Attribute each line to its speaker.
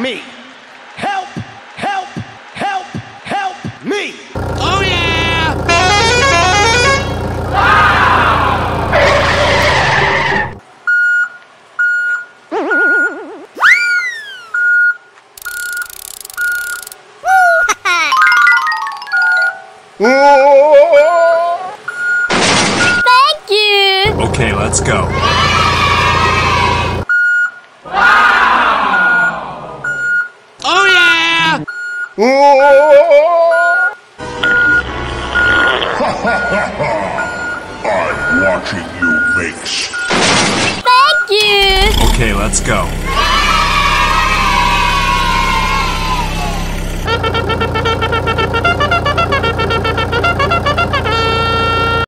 Speaker 1: me. Help, help, help, help me.
Speaker 2: Oh yeah!
Speaker 3: Thank you!
Speaker 2: Okay, let's go. Oh yeah!
Speaker 4: I'm watching you, Makes.
Speaker 3: Thank you!
Speaker 2: Okay, let's go.